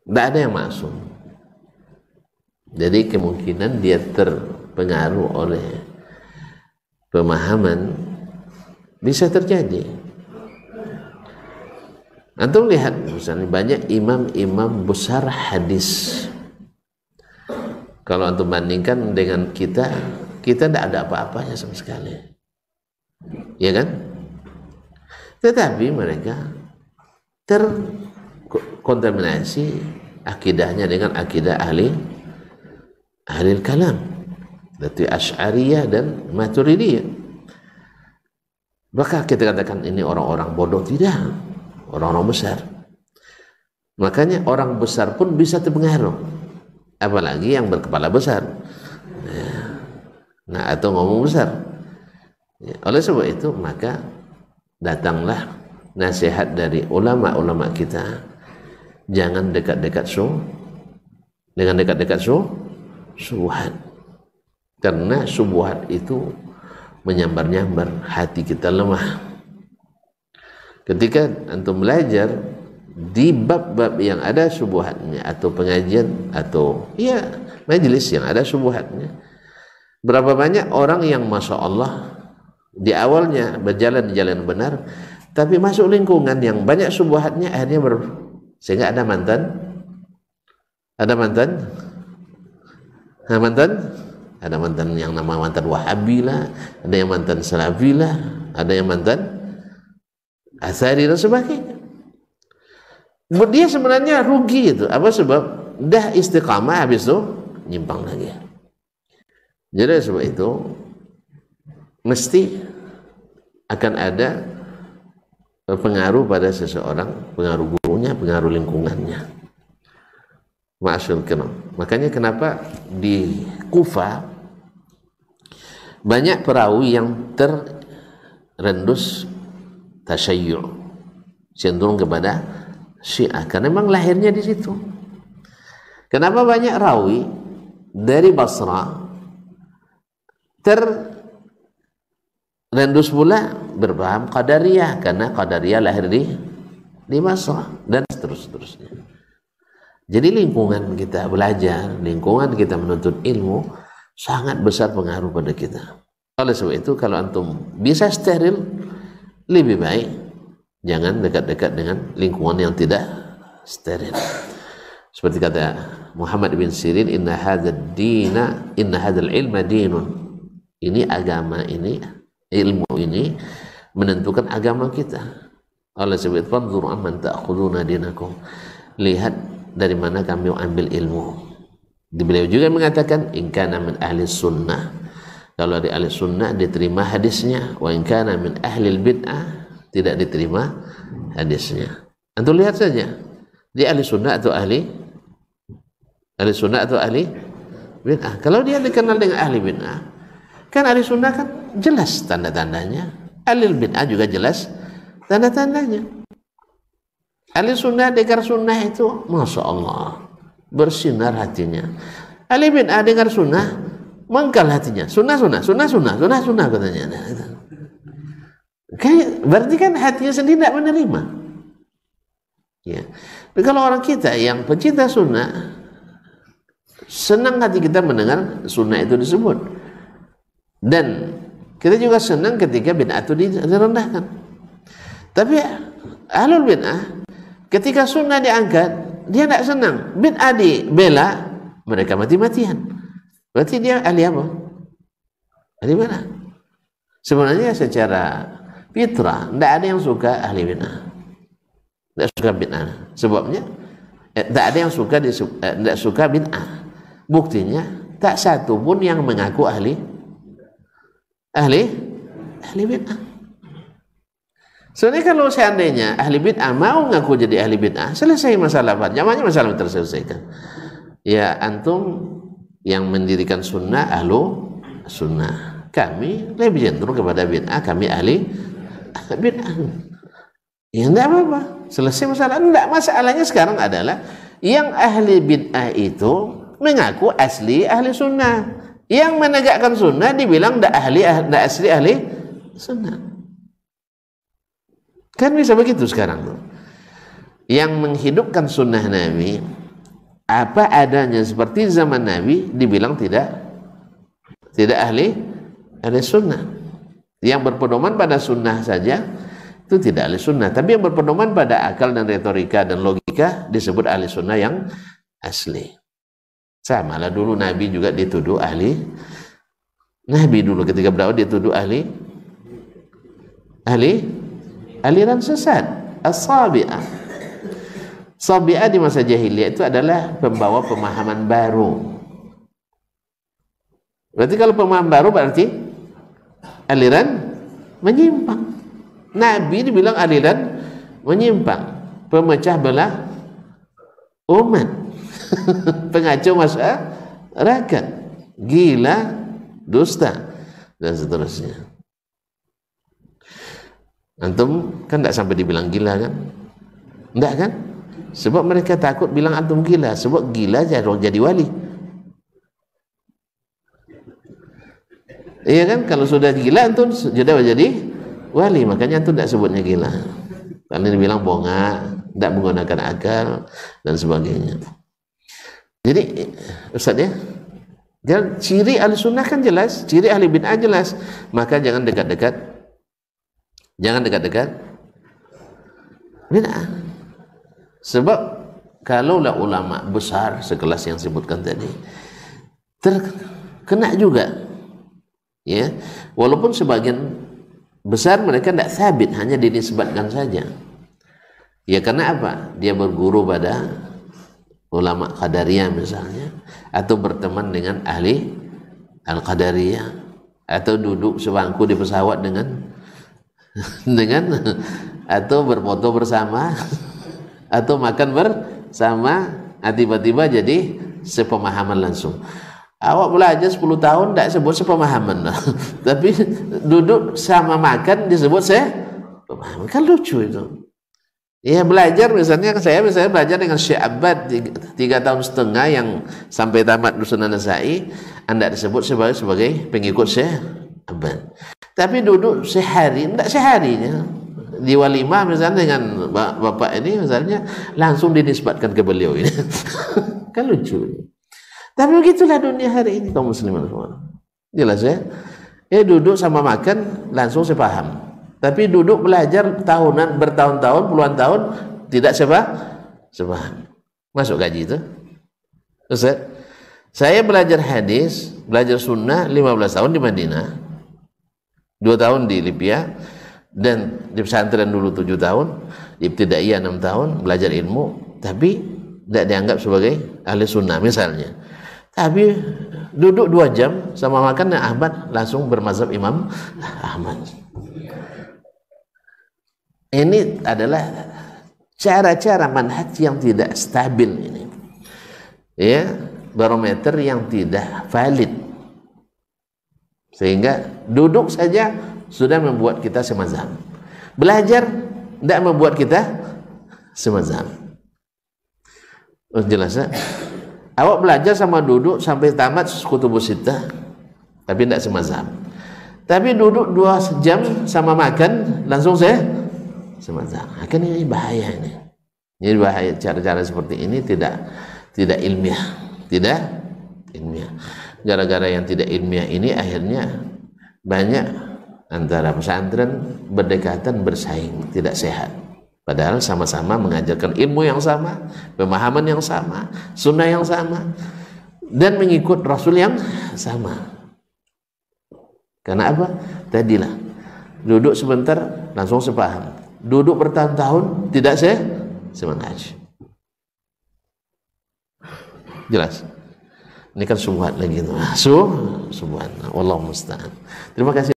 Tidak ada yang maksum. Jadi kemungkinan dia terpengaruh oleh pemahaman bisa terjadi. Antum lihat misalnya banyak imam-imam besar hadis. Kalau antum bandingkan dengan kita tidak ada apa-apanya sama sekali, ya kan? Tetapi mereka terkontaminasi akidahnya dengan akidah ahli kalam, yaitu Asy'ariyah dan Maturidiyah. Maka kita katakan ini orang-orang bodoh? Tidak, orang-orang besar. Makanya orang besar pun bisa terpengaruh, apalagi yang berkepala besar, nah atau ngomong besar. Oleh sebab itu maka datanglah nasihat dari ulama-ulama kita, jangan dekat-dekat subuhat, karena subuhat itu menyambar-nyambar, hati kita lemah. Ketika antum belajar di bab-bab yang ada subuhatnya, atau pengajian atau ya majelis yang ada subuhatnya, berapa banyak orang yang masya Allah di awalnya berjalan di jalan benar, tapi masuk lingkungan yang banyak subuhatnya, akhirnya sehingga ada mantan yang nama mantan Wahabi lah, ada yang mantan Salafi lah, ada yang mantan Atsari dan sebagainya. Dia sebenarnya rugi itu. Apa sebab? Dah istiqamah, habis itu nyimpang lagi. Jadi sebab itu mesti akan ada pengaruh pada seseorang, pengaruh gurunya, pengaruh lingkungannya. Ma'asyul kiram. Makanya kenapa di Kufah banyak perawi yang terendus tasyayyu', cenderung kepada Syiah, karena memang lahirnya di situ. Kenapa banyak rawi dari Basra terendus pula berpaham Qadariyah, karena Qadariyah lahir di Basra, dan seterusnya. Jadi lingkungan kita belajar, lingkungan kita menuntut ilmu sangat besar pengaruh pada kita. Oleh sebab itu kalau antum bisa steril, lebih baik jangan dekat-dekat dengan lingkungan yang tidak steril. Seperti kata Muhammad bin Sirin, inna hadzal ilma dinun. Ini agama, ini ilmu ini menentukan agama kita. Oleh sebab itu fanzuru amman ta'khuduna dinakum. Lihat dari mana kami ambil ilmu. Beliau juga mengatakan in kana min ahli sunnah, kalau di ahli sunnah diterima hadisnya, wa in kana min ahli bid'ah tidak diterima hadisnya. Antum lihat saja, dia ahli sunnah atau ahli bid'ah. Kalau dia dikenal dengan ahli bid'ah, kan ahli sunnah kan jelas tanda-tandanya, ahli bid'ah juga jelas tanda-tandanya. Ahli sunnah dengar sunnah itu masya Allah bersinar hatinya. Ahli bid'ah dengar sunnah mangkal hatinya. Sunnah katanya. Berarti kan hatinya sendiri tidak menerima. Ya. Tapi kalau orang kita yang pencinta sunnah, senang hati kita mendengar sunnah itu disebut, dan kita juga senang ketika bid'ah itu direndahkan. Tapi ahlul bid'ah ketika sunnah diangkat, dia tidak senang. Bid'ah dibela, mereka mati-matian. Berarti dia ahli apa? Ahli bid'ah. Sebenarnya secara fitrah tidak ada yang suka ahli bid'ah, tidak suka bid'ah. Sebabnya tidak ada yang suka tidak suka bid'ah. Buktinya tak satu pun yang mengaku ahli bid'ah. Sebenarnya kalau seandainya ahli bid'ah mau ngaku jadi ahli bid'ah, selesai masalah, jamannya masalah terselesaikan. Ya antum yang mendirikan sunnah ahlu sunnah, kami lebih cenderung kepada bid'ah, kami ahli bid'ah. Ya enggak apa-apa, selesai masalah. Enggak, masalahnya sekarang adalah yang ahli bid'ah itu mengaku asli ahli sunnah, yang menegakkan sunnah dibilang enggak asli ahli sunnah. Kan bisa begitu sekarang tuh. Yang menghidupkan sunnah Nabi apa adanya seperti zaman Nabi dibilang tidak ahli sunnah. Yang berpedoman pada sunnah saja itu tidak ahli sunnah, tapi yang berpedoman pada akal dan retorika dan logika disebut ahli sunnah yang asli. Sama lah dulu Nabi juga dituduh ahli. Nabi dulu ketika berdakwah dituduh ahli aliran sesat, as-sabi'ah. Sabi'ah di masa jahiliyah itu adalah pembawa pemahaman baru. Berarti kalau pemahaman baru berarti aliran menyimpang. Nabi dibilang aliran menyimpang, pemecah belah umat, pengacau masyarakat, gila, dusta, dan seterusnya. Antum kan tidak sampai dibilang gila kan? Enggak kan? Sebab mereka takut bilang antum gila, sebab gila jadi wali. Iya kan? Kalau sudah gila antum sudah jadi wali, makanya antum tidak sebutnya gila. Karena dibilang bongak, tidak menggunakan akal dan sebagainya. Jadi Ustaz ya, ciri ahli sunnah kan jelas, ciri ahli bid'ah jelas, maka jangan dekat-dekat bid'ah. Sebab kalaulah ulama besar sekelas yang sebutkan tadi terkena juga, ya, walaupun sebagian besar mereka tidak sabit, hanya dinisbatkan saja. Ya karena apa? Dia berguru pada ulama Qadariyah misalnya, atau berteman dengan ahli Al-Qadariyah, atau duduk sebangku di pesawat dengan atau berfoto bersama, atau makan bersama, tiba-tiba jadi sepemahaman langsung. Awak belajar 10 tahun tidak sebut sepemahaman, tapi duduk sama makan disebut sepemahaman. Kan lucu itu. Ya belajar misalnya saya belajar dengan Syekh Abbad 3,5 tahun yang sampai tamat Sunan Nasa'i, Anda disebut sebagai pengikut Syekh Abbad. Tapi duduk sehari, tidak seharinya di walimah misalnya dengan bapak ini misalnya, langsung dinisbatkan ke beliau ini. Kan lucu. Tapi begitulah dunia hari ini kaum muslimin semua. Jelas ya? Duduk sama makan langsung sepaham. Tapi duduk belajar tahunan, bertahun-tahun, puluhan tahun tidak sepaham. Masuk gaji itu. Ustaz, saya belajar hadis, belajar sunnah 15 tahun di Madinah, 2 tahun di Libya, dan di pesantren dulu 7 tahun, di Ibtidaiyah 6 tahun belajar ilmu, tapi tidak dianggap sebagai ahli sunnah misalnya. Tapi duduk 2 jam sama makan dan Ahmad langsung bermazhab Imam Ahmad. Ini adalah cara-cara manhaj yang tidak stabil ini. Ya, barometer yang tidak valid. Sehingga duduk saja sudah membuat kita semazhab. Belajar tidak membuat kita semazhab. Jelas ya? Awak belajar sama duduk sampai tamat Kutubus Sittah, tapi tidak semazhab. Tapi duduk 2 jam sama makan langsung semazhab. Kan ini bahaya ini. Ini bahaya, cara-cara seperti ini tidak ilmiah, tidak ilmiah. Gara-gara yang tidak ilmiah ini akhirnya banyak antara pesantren berdekatan bersaing, tidak sehat. Padahal sama-sama mengajarkan ilmu yang sama, pemahaman yang sama, sunnah yang sama, dan mengikut Rasul yang sama. Karena apa? Tadilah duduk sebentar langsung sepaham, duduk bertahun-tahun tidak semangat. Jelas? Ini kan subhat lagi itu. Subhat. Wallahu musta'an. Terima kasih.